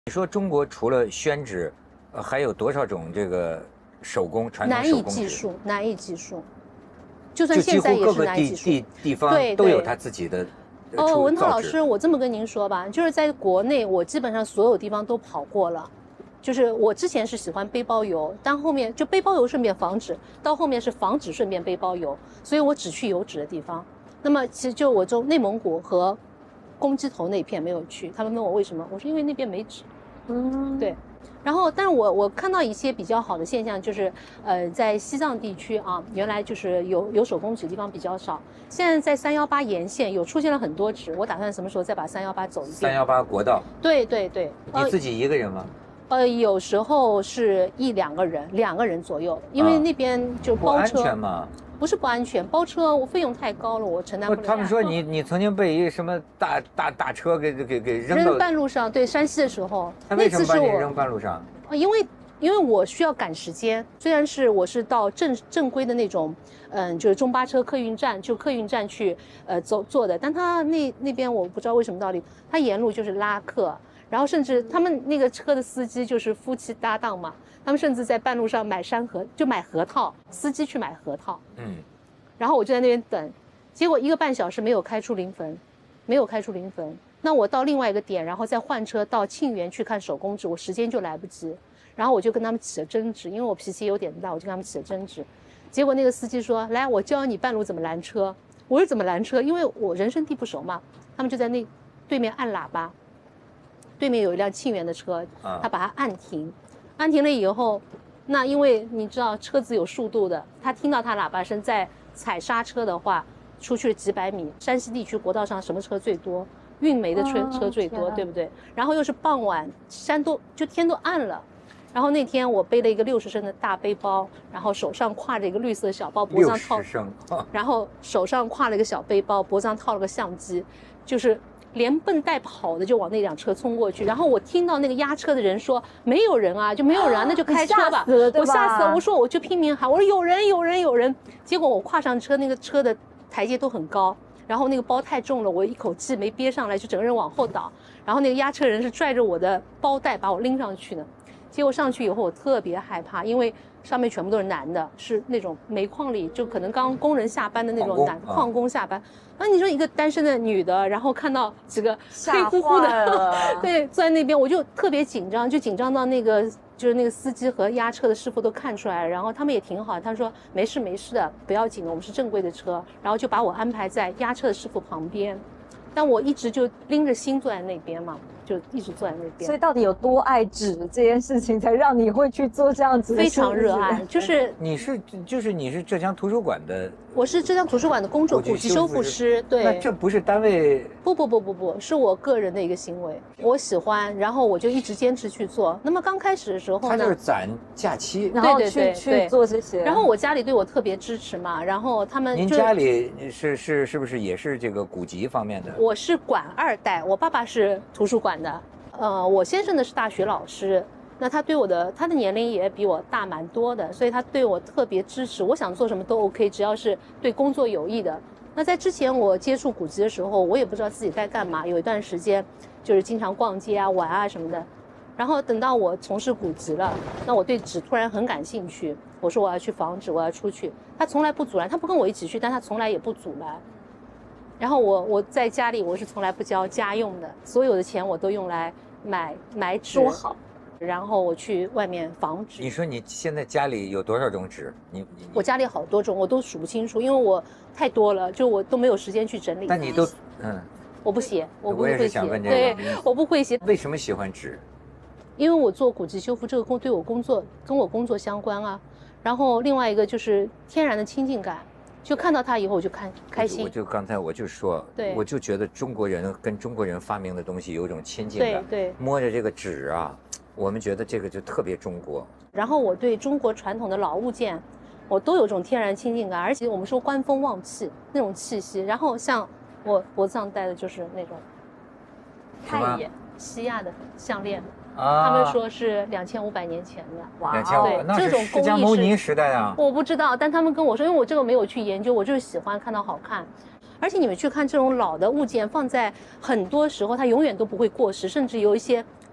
你说中国除了宣纸，还有多少种这个手工传统手工纸？ 难以计数。就算现在也是难以计数。 就几乎各个地方都有它自己的。 文涛老师，我这么跟您说吧，就是在国内，我基本上所有地方都跑过了。就是我之前是喜欢背包游，但后面就背包游顺便仿纸，到后面是仿纸顺便背包游，所以我只去有纸的地方。那么其实就我就内蒙古和公鸡头那片没有去，他们问我为什么，我说因为那边没纸。对。然后，但是我看到一些比较好的现象，就是在西藏地区啊，原来就是有手工纸的地方比较少，现在在318沿线有出现了很多纸，我打算什么时候再把318走一遍。 318国道。对。你自己一个人吗？ 有时候是1-2个人，2个人左右，因为那边就包车。 不安全吗？ 不是不安全，包车我费用太高了，我承担不了。 他们说你曾经被一个什么大车给扔半路上，对，山西的时候。 他为什么把你扔半路上？ 因为我需要赶时间，虽然我是到正规的那种，就是中巴车客运站去坐的，但他那边我不知道为什么道理，他沿路就是拉客，然后甚至他们那个车的司机就是夫妻搭档嘛。他们甚至在半路上买核桃，司机去买核桃，然后我就在那边等，结果1个半小时没有开出临汾，那我到另外一个点，然后再换车到沁园去看手工纸，我时间就来不及，然后我就跟他们起了争执，因为我脾气有点大，我就跟他们起了争执，结果那个司机说：“来，我教你半路怎么拦车。”我说：“怎么拦车？”因为我人生地不熟嘛，他们就在那对面按喇叭，对面有一辆沁园的车，他把它按停。按停了以后，那因为你知道车子有速度的，他听到他喇叭声再踩刹车的话，出去了几百米。山西地区国道上什么车最多？运煤的车最多，对不对？然后又是傍晚，天都暗了。然后那天我背了一个60升的大背包，然后手上挎着一个绿色的小包，脖上套，然后手上挎了一个小背包，脖上套了个相机，就是连奔带跑的就往那辆车冲过去，然后我听到那个压车的人说没有人啊，就没有人啊，那就开车吧。我吓死了，我说我就拼命喊，我说有人。结果我跨上车，那个车的台阶都很高，然后那个包太重了，我一口气没憋上来，就整个人往后倒。然后那个压车人是拽着我的包带把我拎上去的。结果上去以后我特别害怕，因为上面全部都是男的，是那种煤矿里就可能刚工人下班的那种矿工下班。那你说一个单身的女的，然后看到几个黑乎乎的，对，坐在那边，我就特别紧张，就紧张到就是那个司机和压车的师傅都看出来了，然后他们也挺好，他说没事的，不要紧的，我们是正规的车，然后就把我安排在压车的师傅旁边，但我一直就拎着心坐在那边嘛。就一直坐在那边， 所以到底有多爱纸这件事情，才让你会去做这样子的事？ 非常热爱，就是你是浙江图书馆的， 我是浙江图书馆的工作古籍修复师，对。 那这不是单位？ 不，是我个人的一个行为，我喜欢，然后我就一直坚持去做。那么刚开始的时候呢， 他就是攒假期， 然后去做这些。 然后我家里对我特别支持嘛，然后他们。 您家里是不是也是这个古籍方面的？ 我是馆2代，我爸爸是图书馆的。我先生呢是大学老师，那他的年龄也比我大蛮多的，所以他对我特别支持，我想做什么都 OK， 只要是对工作有益的。那在之前我接触古籍的时候，我也不知道自己该干嘛，有一段时间就是经常逛街啊、玩啊什么的。然后等到我从事古籍了，那我对纸突然很感兴趣，我说我要去仿纸，我要出去，他从来不阻拦，他不跟我一起去，但他从来也不阻拦。然后我在家里我是从来不交家用的，所有的钱我都用来买纸， 多好。 然后我去外面仿纸。 你说你现在家里有多少种纸？ 我家里好多种，我都数不清楚，因为我太多了，就我都没有时间去整理。 但你都我不写，我不会写。我也是想问这个，对， 我不会写。 为什么喜欢纸？ 因为我做古籍修复这个对我工作相关啊。然后另外一个就是天然的亲近感。就看到它以后我就开心。 刚才我就说， 对， 我就觉得中国人跟中国人发明的东西有一种亲近感。 对， 摸着这个纸啊，我们觉得这个就特别中国。 然后我对中国传统的老物件，我都有种天然亲近感，而且我们说观风望气那种气息。然后像我脖子上戴的就是那种太爷西亚的项链。他们说是2500年前的， 哇，对，那是释迦牟尼时代啊。 我不知道，但他们跟我说，因为我这个没有去研究，我就是喜欢看到好看。而且你们去看这种老的物件，放在很多时候它永远都不会过时，甚至有一些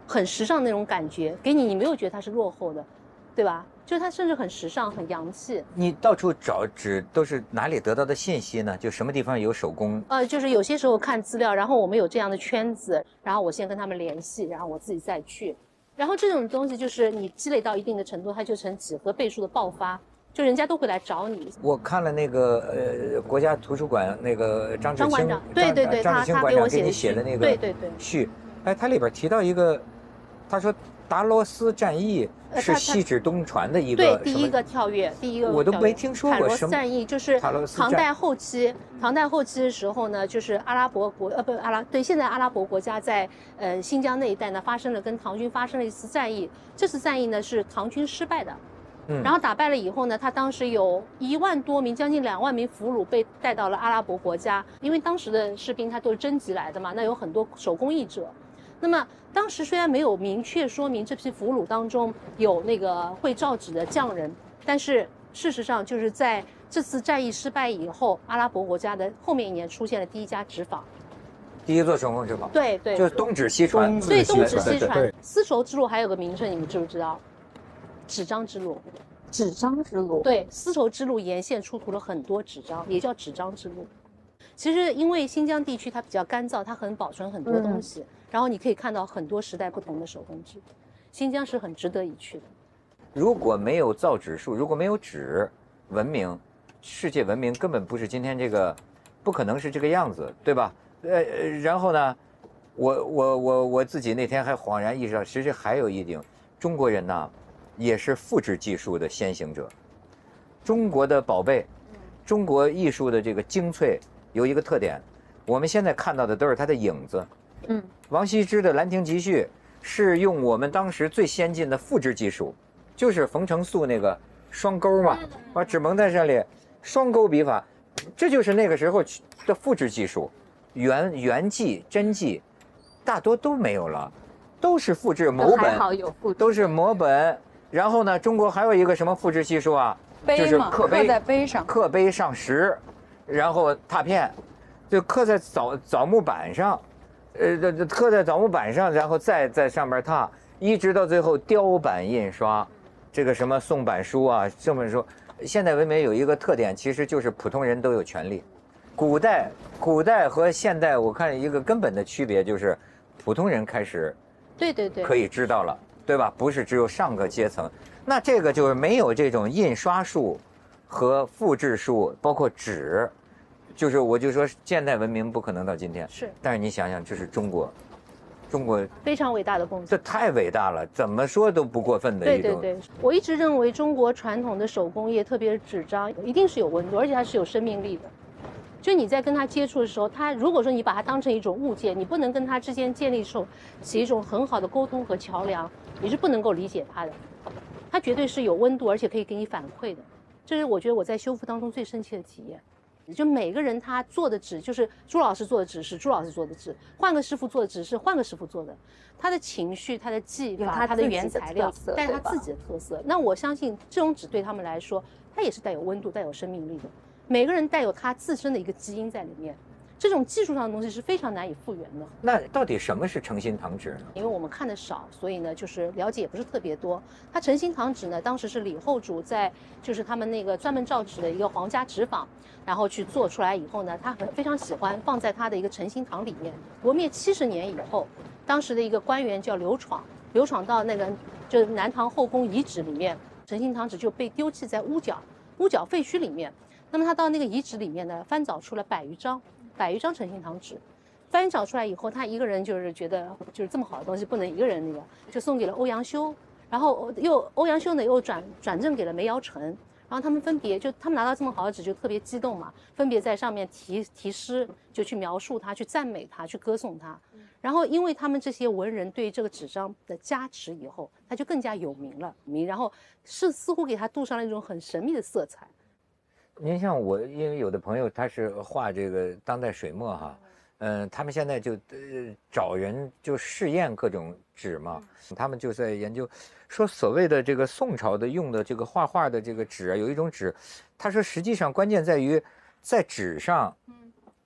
很时尚那种感觉，给你没有觉得它是落后的，对吧？就是它甚至很时尚，很洋气。 你到处找纸都是哪里得到的信息呢？就什么地方有手工？ 就是有些时候看资料，然后我们有这样的圈子，然后我先跟他们联系，然后我自己再去。然后这种东西就是你积累到一定的程度，它就成几何倍数的爆发，就人家都会来找你。 我看了那个国家图书馆那个张志清， 对对对， 张志清馆长给你写的那个序，哎，他里边提到一个，他说达罗斯战役是西至东传的一个， 对，第一个跳跃， 我都没听说过。塔罗斯战役就是唐代后期的时候呢，就是阿拉伯国现在阿拉伯国家在新疆那一带呢跟唐军发生了一次战役，这次战役呢是唐军失败的。然后打败了以后呢，他当时有1万多名，将近2万名俘虏被带到了阿拉伯国家，因为当时的士兵他都是征集来的嘛，那有很多手工艺者。那么当时虽然没有明确说明这批俘虏当中有那个会造纸的匠人，但是事实上就是在这次战役失败以后，阿拉伯国家的后面一年出现了第一家纸坊， 第一座手工纸坊。 对， 就是东指西传。 对，东指西传。丝绸之路还有个名称，你们知不知道？纸张之路。 纸张之路。 对，丝绸之路沿线出土了很多纸张，也叫纸张之路。其实因为新疆地区它比较干燥，它很保存很多东西，然后你可以看到很多时代不同的手工纸，新疆是很值得一去的。 如果没有造纸术，如果没有纸文明，世界文明根本不是今天这个，不可能是这个样子，对吧？然后呢，我自己那天还恍然意识到，其实还有一点，中国人呐，也是复制技术的先行者。中国的宝贝，中国艺术的这个精粹有一个特点，我们现在看到的都是它的影子。王羲之的《兰亭集序》是用我们当时最先进的复制技术，就是冯承素那个双钩嘛，把纸蒙在这里，双钩笔法，这就是那个时候的复制技术。原迹、真迹，大多都没有了，都是复制摹本， 还好有复制， 都是摹本。然后呢，中国还有一个什么复制技术啊？就是刻碑， 在碑上， 刻碑上石，然后拓片，就刻在枣木板上，刻在枣木板上，然后再在上面拓，一直到最后雕版印刷，这个什么宋版书啊，这本书，现代文明有一个特点，其实就是普通人都有权利。古代和现代，我看一个根本的区别就是，普通人开始， 对， 可以知道了，对吧？不是只有上个阶层。那这个就是没有这种印刷术和复制术，包括纸，就是我就说现代文明不可能到今天。 是， 但是你想想，这是中国非常伟大的贡献， 这太伟大了，怎么说都不过分的一种。 对，我一直认为中国传统的手工业，特别是纸张，一定是有温度，而且它是有生命力的。就你在跟它接触的时候，它如果说你把它当成一种物件，你不能跟它之间建立起一种很好的沟通和桥梁，你是不能够理解它的。它绝对是有温度，而且可以给你反馈的。这是我觉得我在修复当中最深切的体验。就每个人他做的纸，就是朱老师做的纸是朱老师做的纸，换个师傅做的纸是换个师傅做的。他的情绪、他的技法、他的原材料，带他自己的特色。那我相信这种纸对他们来说，它也是带有温度、带有生命力的。每个人带有他自身的一个基因在里面。这种技术上的东西是非常难以复原的。 那到底什么是诚心堂纸呢？ 因为我们看的少，所以呢，就是了解也不是特别多。它诚心堂纸呢，当时是李后主在就是他们那个专门造纸的一个皇家纸坊，然后去做出来以后呢，他非常喜欢放在他的一个诚心堂里面。国灭70年以后，当时的一个官员叫刘闯到那个就是南唐后宫遗址里面，诚心堂纸就被丢弃在屋角废墟里面。那么他到那个遗址里面呢，翻找出了100余张诚心堂纸。翻找出来以后，他一个人就是觉得就是这么好的东西不能一个人那个，就送给了欧阳修，然后欧阳修呢又转赠给了梅尧臣，然后他们分别他们拿到这么好的纸就特别激动嘛，分别在上面题诗，就去描述它，去赞美它，去歌颂它。然后因为他们这些文人对这个纸张的加持以后，他就更加有名了，然后似乎给他镀上了一种很神秘的色彩。 您像我，因为有的朋友他是画这个当代水墨哈，他们现在就找人就试验各种纸嘛，他们就在研究，说所谓的这个宋朝的用的这个画画的这个纸啊，有一种纸，他说实际上关键在于在纸上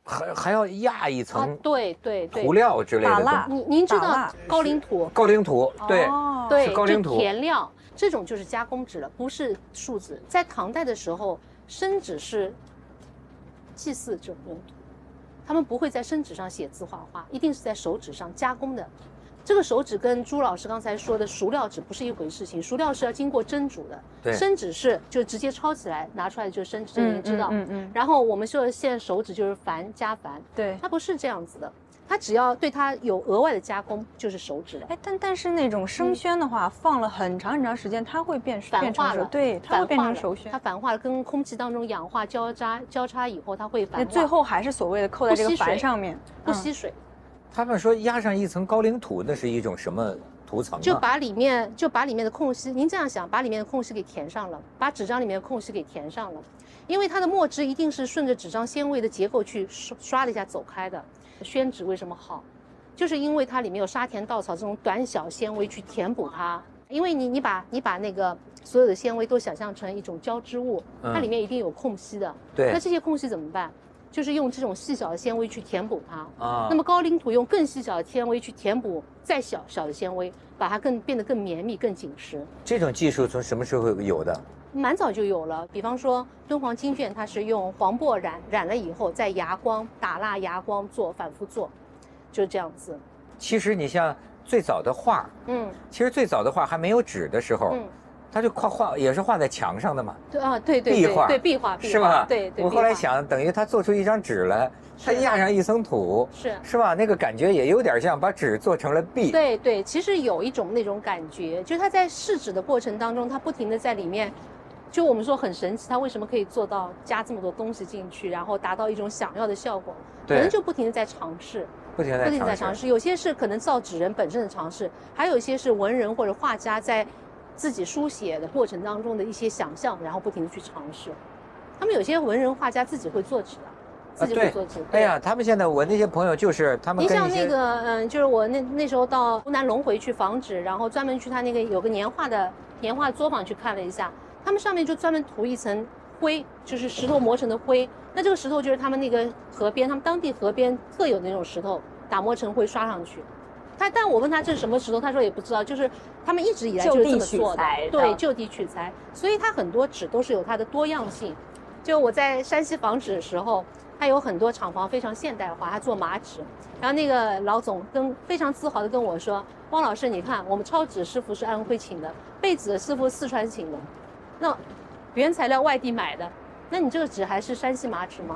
还要压一层对对对， 涂料之类的东打蜡西。 您知道打蜡高岭土？ 高岭土，对， 哦对，就是高岭土。 填料，这种就是加工纸了，不是树脂。在唐代的时候，生纸是祭祀这种用途，他们不会在生纸上写字画画，一定是在手纸上加工的。这个手纸跟朱老师刚才说的熟料纸不是一回事情，熟料是要经过蒸煮的， 对生纸是就直接抄起来拿出来就是生纸，这个您知道。 嗯， 然后我们说现在手纸就是矾加矾， 对。 它不是这样子的，它只要对它有额外的加工就是手纸了。 哎，但是那种生宣的话，放了很长很长时间，它会变成矾化了， 对，它会变成熟宣它。矾化了，跟空气当中氧化交叉以后，它会矾化。 最后还是所谓的扣在这个不吸水矾上面， 不吸水。 他们说压上一层高岭土，那是一种什么涂层啊？ 就把里面的空隙，您这样想，把里面的空隙给填上了，把纸张里面的空隙给填上了，因为它的墨汁一定是顺着纸张纤维的结构去刷了一下走开的。宣纸为什么好？就是因为它里面有沙田稻草这种短小纤维去填补它。因为你把那个所有的纤维都想象成一种胶织物，它里面一定有空隙的。 对。 那这些空隙怎么办？就是用这种细小的纤维去填补它啊。 那么高岭土用更细小的纤维去填补再小的纤维，把它变得更绵密、更紧实。 这种技术从什么时候有的？ 蛮早就有了。比方说敦煌经卷，它是用黄柏染了以后，再牙光打蜡牙光做，反复做，就是这样子。 其实你像最早的画，其实最早的画还没有纸的时候，他就画也是画在墙上的嘛。 对啊，对， 壁画， 对壁画是吧？ 对。 我后来想，等于他做出一张纸来，他压上一层土，是吧？那个感觉也有点像把纸做成了壁。 对，其实有一种那种感觉，就是他在试纸的过程当中，他不停的在里面，就我们说很神奇，他为什么可以做到加这么多东西进去，然后达到一种想要的效果？可能就不停的在尝试。不停在尝试，有些是可能造纸人本身的尝试，还有一些是文人或者画家在自己书写的过程当中的一些想象，然后不停的去尝试。他们有些文人画家自己会做纸的，自己会做纸。 哎呀，他们现在我那些朋友就是他们。 你像那个就是我那时候到湖南龙回去仿纸，然后专门去他那个有个年画作坊去看了一下，他们上面就专门涂一层灰，就是石头磨成的灰。那这个石头就是他们那个河边，他们当地河边特有的那种石头，打磨成灰刷上去。但我问他这是什么石头，他说也不知道，就是他们一直以来就是这么做的，对，就地取材。所以它很多纸都是有它的多样性。就我在山西仿纸的时候，它有很多厂房非常现代化，它做麻纸。然后那个老总非常自豪地跟我说：“汪老师，你看我们抄纸师傅是安徽请的，备纸的师傅四川请的，那原材料外地买的。”那你这个纸还是山西麻纸吗？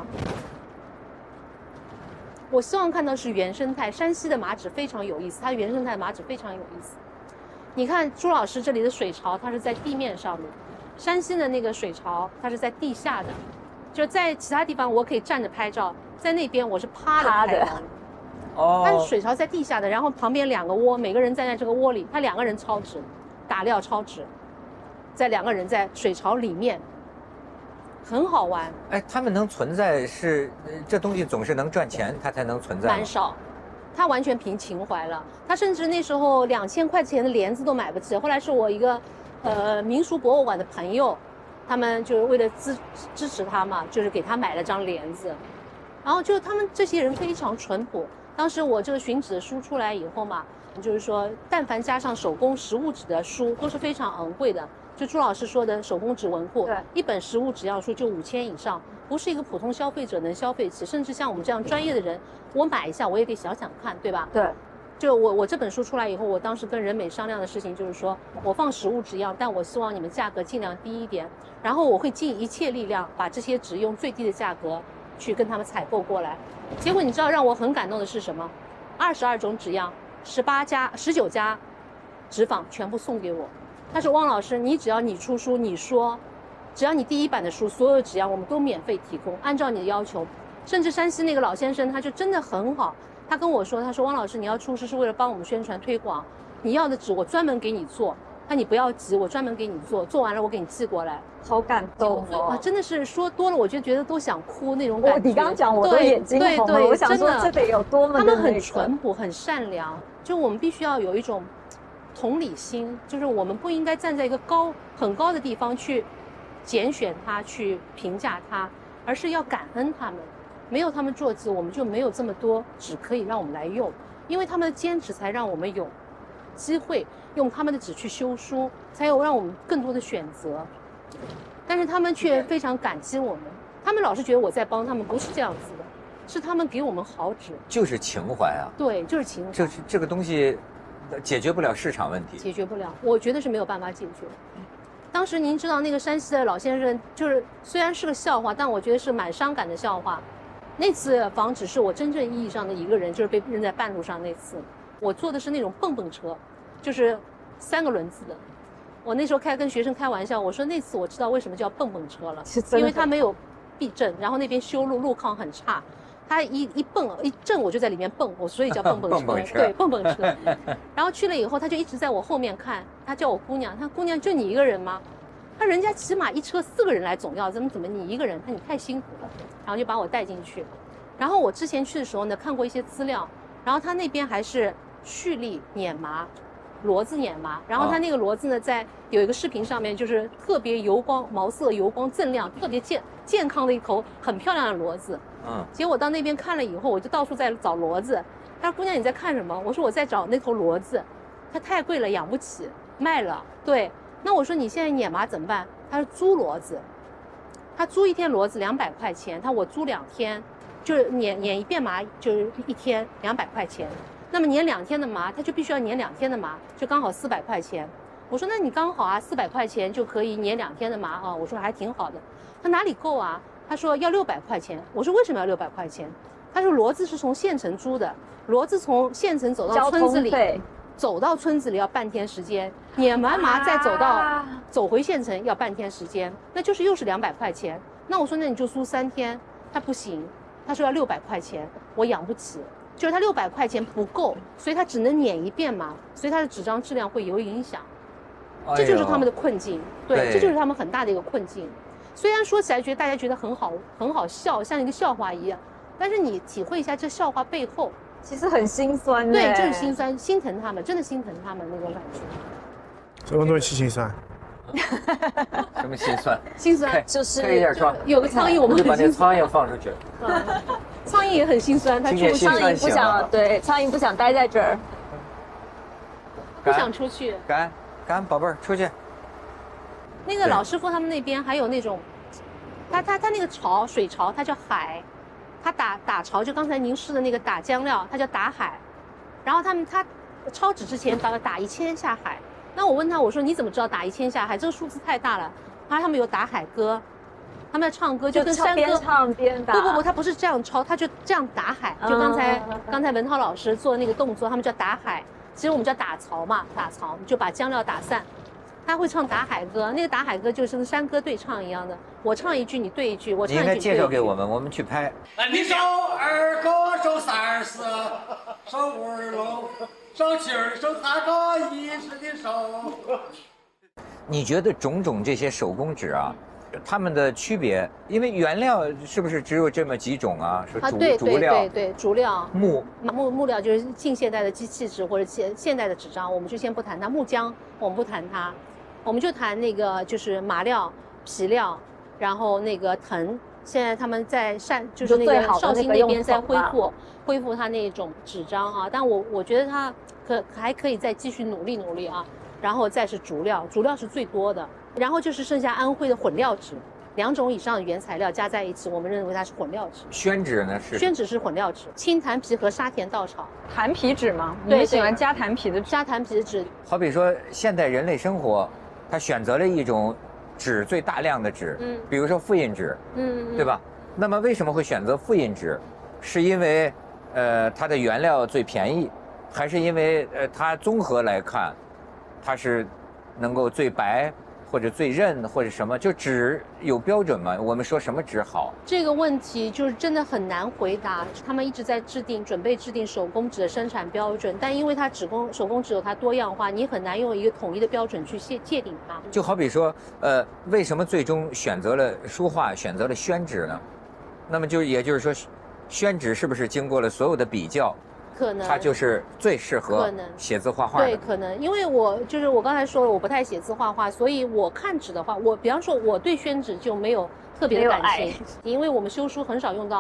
我希望看到是原生态。山西的麻纸非常有意思，它原生态的麻纸非常有意思。你看朱老师这里的水槽，它是在地面上的；山西的那个水槽，它是在地下的。就在其他地方我可以站着拍照，在那边我是趴着拍的。哦。它水槽在地下的，然后旁边2个窝，每个人站在这个窝里，他2个人抄纸，打料抄纸，在2个人在水槽里面。很好玩。 哎，他们能存在是这东西总是能赚钱，它才能存在。 蛮少，他完全凭情怀了。他甚至那时候2000块钱的帘子都买不起。后来是我一个民俗博物馆的朋友，他们就是为了支持他嘛，就是给他买了张帘子。然后就他们这些人非常淳朴。当时我这个寻纸的书出来以后嘛，就是说但凡加上手工实物纸的书都是非常昂贵的。就朱老师说的手工纸文库，一本实物纸要书就5000以上，不是一个普通消费者能消费起，甚至像我们这样专业的人，我买一下我也得想想看，对吧？ 对。 就我这本书出来以后，我当时跟人美商量的事情就是说，我放实物纸样，但我希望你们价格尽量低一点，然后我会尽一切力量把这些纸用最低的价格去跟他们采购过来。结果你知道让我很感动的是什么？22种纸样，19家纸坊全部送给我。他说：“汪老师，你只要你出书，你说，只要你第1版的书，所有纸样我们都免费提供，按照你的要求。甚至山西那个老先生，他就真的很好，他跟我说，他说汪老师，你要出书是为了帮我们宣传推广，你要的纸我专门给你做，那你不要急，我专门给你做，做完了我给你寄过来。” 好感动哦！ 啊，真的是说多了，我就觉得都想哭那种感觉。 你刚讲我都眼睛红了，我想说这得有多么的。 他们很淳朴，很善良，就我们必须要有一种同理心，就是我们不应该站在一个很高的地方去拣选他，去评价他，而是要感恩他们。 没有他们做纸，我们就没有这么多纸可以让我们来用，因为他们的坚持才让我们有机会用他们的纸去修书，才有让我们更多的选择。但是他们却非常感激我们，他们老是觉得我在帮他们，不是这样子的，是他们给我们好纸， 就是情怀啊。 对，就是情怀。 这个东西解决不了市场问题， 解决不了，我觉得是没有办法解决。当时您知道那个山西的老先生，就是虽然是个笑话，但我觉得是蛮伤感的笑话。那次房纸是我真正意义上的一个人，就是被扔在半路上那次。我坐的是那种蹦蹦车，就是3个轮子的。我那时候跟学生开玩笑，我说那次我知道为什么叫蹦蹦车了，因为它没有避震，然后那边修路况很差，它一震我就在里面蹦，所以叫蹦蹦车。 蹦蹦车对，蹦蹦车。然后去了以后，他就一直在我后面看，他叫我姑娘，他姑娘就你一个人吗？他人家起码一车4个人来总要，怎么你一个人？他你太辛苦了，然后就把我带进去。然后我之前去的时候呢，看过一些资料，然后他那边还是蓄力碾麻。骡子碾麻，然后它那个骡子呢，在有一个视频上面，就是特别油光、毛色油光锃亮、特别健康的一头很漂亮的骡子。结果到那边看了以后，我就到处在找骡子。他说：“姑娘，你在看什么？”我说：“我在找那头骡子，它太贵了，养不起，卖了。”对，那我说你现在碾麻怎么办？他说租骡子，他租一天骡子200块钱，我租2天，就是碾一遍麻就是一天200块钱。那么碾2天的麻，他就必须要碾2天的麻，就刚好400块钱。我说那你刚好啊，400块钱就可以碾2天的麻啊。我说还挺好的。他哪里够啊？他说要600块钱。我说为什么要600块钱？他说骡子是从县城租的，骡子从县城走到村子里，走到村子里要半天时间，碾完麻再走回县城要半天时间，那就是又是200块钱。那我说那你就租3天，他不行，他说要600块钱，我养不起。就是他600块钱不够，所以他只能碾一遍嘛，所以他的纸张质量会有影响，这就是他们的困境。对，这就是他们很大的一个困境。虽然说起来大家觉得很好笑，像一个笑话一样，但是你体会一下这笑话背后， 其实很心酸。 对，就是心酸，心疼他们，真的心疼他们那种感觉。 什么东西心酸？ 什么心酸？ 心酸就是开一下窗， 有个苍蝇，我们就把那苍蝇放出去。 苍蝇也很心酸，它出苍蝇不想苍蝇不想待在这儿， 不想出去。 赶宝贝儿出去。 那个老师傅他们那边还有那种，他那个水槽，它叫海，他打潮，就刚才您试的那个打浆料，它叫打海。然后他抄纸之前打1000下海。那我问他，我说你怎么知道打1000下海？这个数字太大了。他们有打海歌。他们要唱歌，就跟山歌边唱边打。 不，他不是这样抄，他就这样打海。就刚才文涛老师做的那个动作，他们叫打海，其实我们叫打槽嘛，打槽就把浆料打散。他会唱打海歌，那个打海歌就是跟山歌对唱一样的，我唱一句你对一句，我唱一句你对一句。 你应该介绍给我们，我们去拍。 你手2个，手34，手5龙，手7手3个1时的手。 你觉得种种这些手工纸啊，它们的区别，因为原料是不是只有这么几种啊？是竹料， 对，竹料， 木料就是近现代的机器纸或者现代的纸张，我们就先不谈它。木浆我们不谈它，我们就谈那个就是麻料、皮料，然后那个藤。现在他们在就是那个绍兴那边在恢复它那种纸张啊，但我觉得它还可以再继续努力啊。然后再是竹料是最多的，然后就是剩下安徽的混料纸，2种以上的原材料加在一起，我们认为它是混料纸。 宣纸呢是？宣纸是混料纸，青檀皮和沙田稻草。 檀皮纸吗？ 对， 你喜欢加檀皮的纸？ 加檀皮的纸。 好比说现代人类生活，他选择了一种纸最大量的纸，比如说复印纸，对吧？那么为什么会选择复印纸？是因为它的原料最便宜，还是因为它综合来看？它是能够最白或者最韧或者什么，就纸有标准吗？我们说什么纸好？ 这个问题就是真的很难回答。他们一直在准备制定手工纸的生产标准，但因为它手工纸有它多样化，你很难用一个统一的标准去界定它。 就好比说，为什么最终选择了书画，选择了宣纸呢？那么也就是说，宣纸是不是经过了所有的比较？ 可能它就是最适合写字画画的。 对，可能因为我刚才说了，我不太写字画画，所以我看纸的话，比方说我对宣纸就没有特别的感情，因为我们修书很少用到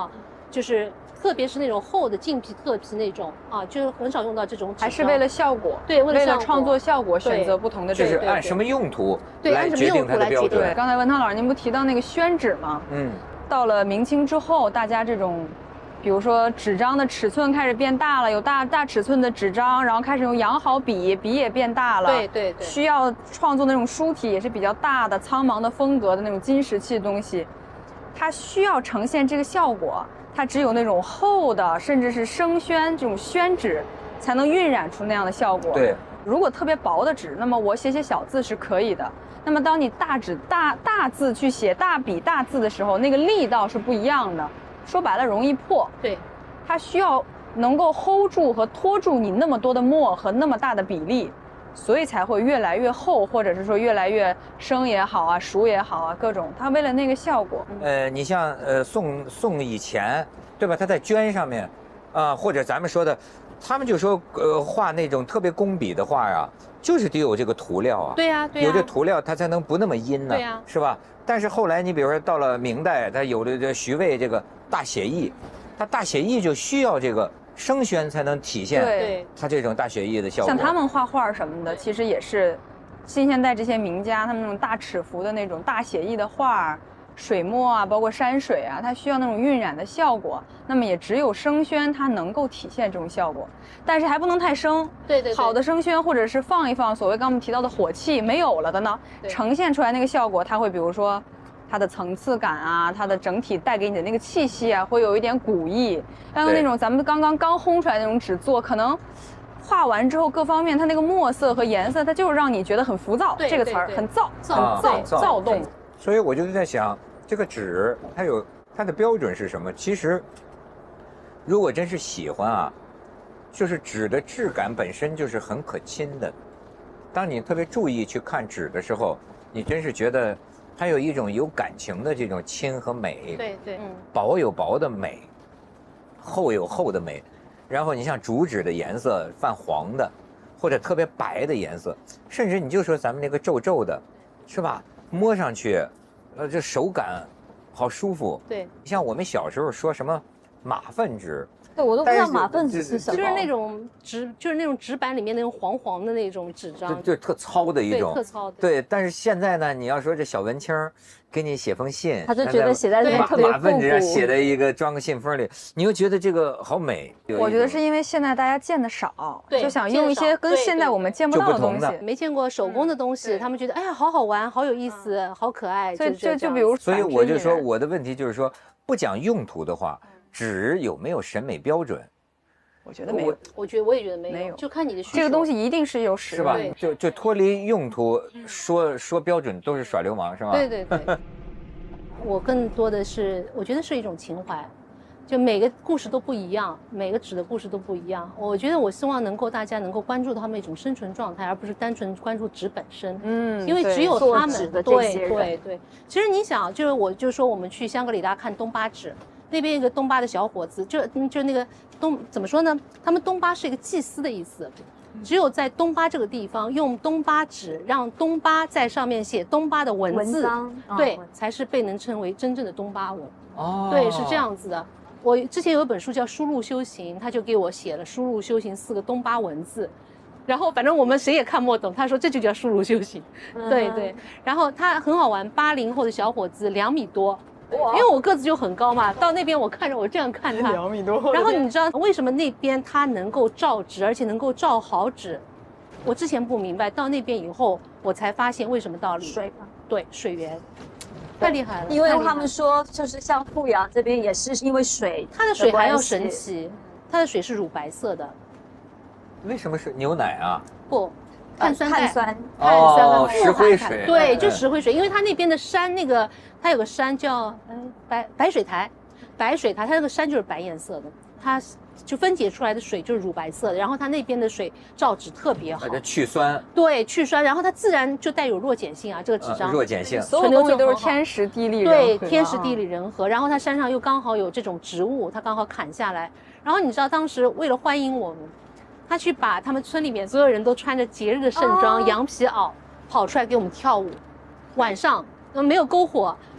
就是特别是那种厚的净皮、特皮那种啊，就是很少用到这种纸张。 还是为了效果？ 对，为了创作效果选择不同的就是按什么用途来决定它的标准。 对，刚才文涛老师您不提到那个宣纸吗？到了明清之后，大家这种，比如说纸张的尺寸开始变大了，有大尺寸的纸张，然后开始用羊毫笔，笔也变大了。 对， 需要创作那种书体也是比较大的、苍茫的风格的那种金石器的东西，它需要呈现这个效果，它只有那种厚的，甚至是生宣这种宣纸，才能晕染出那样的效果。 对， 如果特别薄的纸，那么我写小字是可以的。那么当你大纸大字去写大笔大字的时候，那个力道是不一样的。说白了，容易破。 对， 它需要能够 hold 住和拖住你那么多的墨和那么大的比例，所以才会越来越厚，或者是说越来越生也好啊，熟也好啊，各种。它为了那个效果。 你像宋以前，对吧？他在绢上面，或者咱们说的，他们就说画那种特别工笔的画啊，就是得有这个涂料啊。 对呀， 有这涂料，它才能不那么阴呢。 对呀， 是吧？但是后来你比如说到了明代，它有了这徐渭这个大写意，它大写意就需要这个生宣才能体现它这种大写意的效果。 像他们画画什么的，其实也是新现代这些名家他们那种大尺幅的那种大写意的画，水墨啊，包括山水啊，它需要那种晕染的效果。那么也只有生宣它能够体现这种效果，但是还不能太生。 对， 好的生宣或者是放一放，所谓刚我们提到的火气没有了的呢，呈现出来那个效果，它会比如说它的层次感啊，它的整体带给你的那个气息啊，会有一点古意。要用那种咱们刚烘出来那种纸做，可能画完之后各方面它那个墨色和颜色，它就是让你觉得很浮躁。这个词儿很躁动。 所以我就在想，这个纸它的标准是什么？其实，如果真是喜欢啊，就是纸的质感本身就是很可亲的。当你特别注意去看纸的时候，你真是觉得它有一种有感情的这种亲和美。 对， 薄有薄的美，厚有厚的美。然后你像竹纸的颜色泛黄的，或者特别白的颜色，甚至你就说咱们那个皱皱的，是吧？摸上去，这手感好舒服。 对， 像我们小时候说什么马粪纸， 对我都不知道马粪纸是什么， 就是那种纸板里面那种黄黄的那种纸张， 就特糙的一种， 特糙的。 对，但是现在呢，你要说这小文青给你写封信， 他就觉得写在这边特别复古， 马粪纸上写在一个装个信封里，你又觉得这个好美。 我觉得是因为现在大家见的少，就想用一些跟现在我们见不到的东西， 没见过手工的东西，他们觉得哎呀好好玩，好有意思，好可爱。 就比如， 所以我就说我的问题就是说，不讲用途的话，纸有没有审美标准？ 我觉得没有， 我也觉得没有，就看你的需求。 这个东西一定是有使用， 是吧？就脱离用途，说标准都是耍流氓，是吧？ 对。我更多的是，我觉得是一种情怀，就每个故事都不一样，每个纸的故事都不一样。我觉得我希望大家能够关注他们一种生存状态，而不是单纯关注纸本身。因为只有他们对。其实你想，我就说我们去香格里拉看东巴纸。那边一个东巴的小伙子，就那个怎么说呢？他们东巴是一个祭司的意思，只有在东巴这个地方用东巴纸，让东巴在上面写东巴的文字，对，才是被能称为真正的东巴文。对，是这样子的。我之前有一本书叫《输入修行》，他就给我写了“输入修行”4个东巴文字，然后反正我们谁也看不懂，他说这就叫输入修行。对，然后他很好玩，80后的小伙子，2米多。因为我个子就很高嘛，到那边我看着我这样看他 2米多， 然后你知道为什么那边他能够造纸，而且能够造好纸？我之前不明白，到那边以后我才发现为什么道理。 水嘛， 对，水源，太厉害了。 因为他们说，就是像富阳这边也是因为水， 它的水还要神奇，它的水是乳白色的。 为什么是牛奶啊？ 不。 碳酸石灰水， 对，就石灰水，因为它那边的山，它有个山叫白水台，它那个山就是白颜色的，它就分解出来的水就是乳白色的，然后它那边的水造纸特别好， 去酸， 对，去酸，然后它自然就带有弱碱性啊，这个纸张弱碱性， 所有东西都是天时地利人和， 对，天时地利人和，然后它山上又刚好有这种植物，它刚好砍下来，然后你知道当时为了欢迎我们。他去把他们村里面所有人都穿着节日的盛装，羊皮袄跑出来给我们跳舞。晚上没有篝火，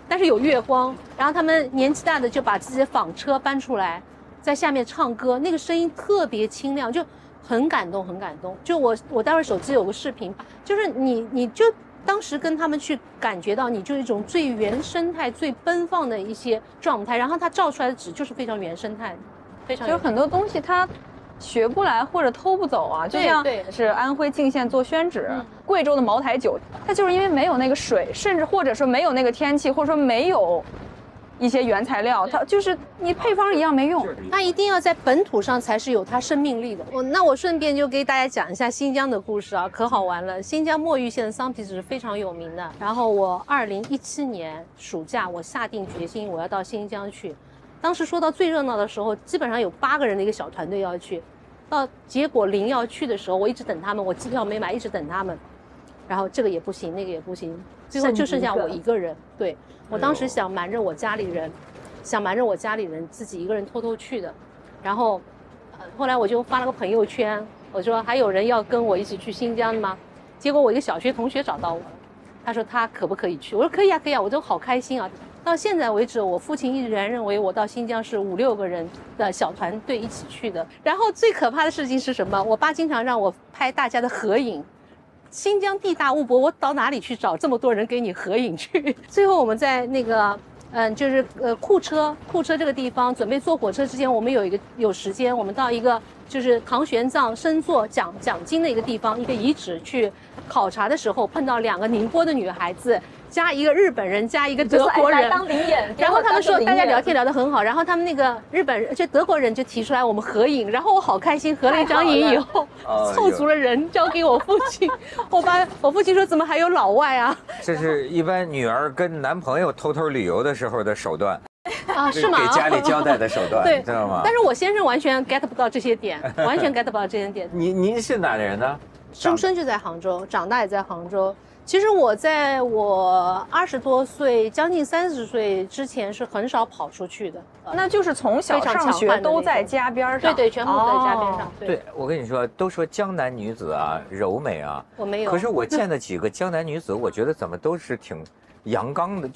但是有月光，然后他们年纪大的就把自己的纺车搬出来，在下面唱歌，那个声音特别清亮，就很感动，很感动。就我待会儿手机有个视频，就是你就当时跟他们去感觉到，你就一种最原生态、最奔放的一些状态，然后它照出来的纸就是非常原生态的，非常。 就很多东西它学不来或者偷不走啊，就像是安徽泾县做宣纸，贵州的茅台酒，它就是因为没有那个水，甚至或者说没有那个天气，或者说没有一些原材料，它就是你配方一样没用。 它一定要在本土上才是有它生命力的。那我顺便就给大家讲一下新疆的故事啊，可好玩了。新疆墨玉县的桑皮纸是非常有名的。然后我2017年暑假，我下定决心我要到新疆去。当时说到最热闹的时候，基本上有8个人的一个小团队要去。到结果0要去的时候，我一直等他们，我机票没买，一直等他们。然后这个也不行，那个也不行，最后就剩下我一个人。对，我当时想瞒着我家里人，自己一个人偷偷去的。然后，后来我就发了个朋友圈，我说还有人要跟我一起去新疆的吗？结果我一个小学同学找到我了，他说他可不可以去？我说可以啊，可以啊，我都好开心啊。到现在为止，我父亲依然认为我到新疆是5、6个人的小团队一起去的。然后最可怕的事情是什么？我爸经常让我拍大家的合影。新疆地大物博，我到哪里去找这么多人给你合影去？最后我们在那个就是库车这个地方准备坐火车之前，我们有时间，我们到一个就是唐玄奘生坐讲经的一个地方，一个遗址去考察的时候，碰到2个宁波的女孩子。加一个日本人，加一个德国人， 当灵眼。 然后他们说大家聊天聊得很好，然后他们那个日本人就德国人就提出来我们合影，然后我好开心，合了一张影以后，凑足了人交给我父亲。我父亲说怎么还有老外啊？ 这是一般女儿跟男朋友偷偷旅游的时候的手段啊，是吗？ 给家里交代的手段， 对， 知道吗？ 但是我先生完全 get 不到这些点，完全 get 不到这些点。 您是哪里人呢？ 出生就在杭州，长大也在杭州。其实我在我20多岁，将近30岁之前是很少跑出去的。 那就是从小上学都在家边上。 对，全部都在家边上。 对，我跟你说，都说江南女子啊柔美啊， 我没有。 可是我见的几个江南女子，我觉得怎么都是挺阳刚的，